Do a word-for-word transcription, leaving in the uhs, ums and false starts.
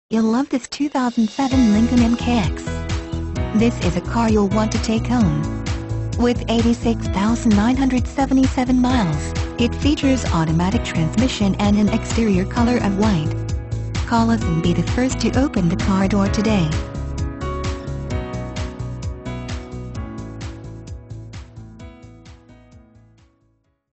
You'll love this two thousand seven Lincoln M K X. This is a car you'll want to take home. With eighty-six thousand nine hundred seventy-seven miles, it features automatic transmission and an exterior color of white. Call us and be the first to open the car door today.